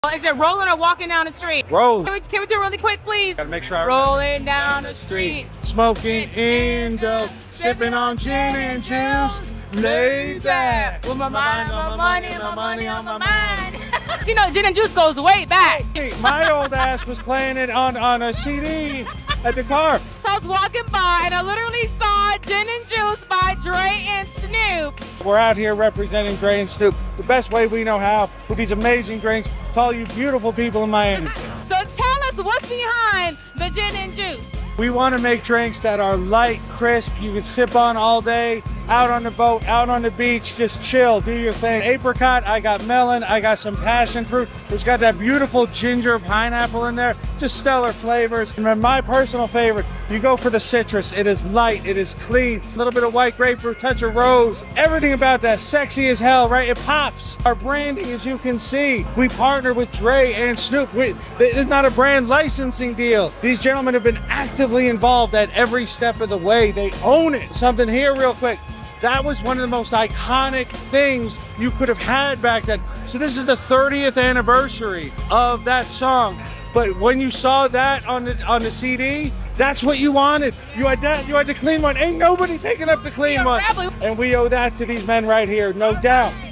Is it rolling or walking down the street? Roll. Can we do it really quick, please? Gotta make sure I rolling down the street. Smoking Indo, sipping on gin and juice. Laid back. With my mind on my money, my money on my mind. You know, gin and juice goes way back. Hey, my old ass was playing it on a CD at the car. So I was walking by and I literally saw Gin and Juice by Dre and Snoop. We're out here representing Dre and Snoop the best way we know how with these amazing drinks to all you beautiful people in Miami. So tell us what's behind the Gin and Juice. We want to make drinks that are light, crisp, you can sip on all day, out on the boat, out on the beach, just chill, do your thing. Apricot, I got melon, I got some passion fruit. It's got that beautiful ginger pineapple in there, just stellar flavors. And my personal favorite, you go for the citrus. It is light, it is clean, a little bit of white grapefruit, touch of rose. Everything about that, sexy as hell, right? It pops. Our branding, as you can see, we partner with Dre and Snoop. This is not a brand licensing deal. These gentlemen have been actively involved at every step of the way. They own it. Something here real quick. That was one of the most iconic things you could have had back then. So this is the 30th anniversary of that song. But when you saw that on the CD, that's what you wanted. You had that, you had the clean one. Ain't nobody picking up the clean one. And we owe that to these men right here, no doubt.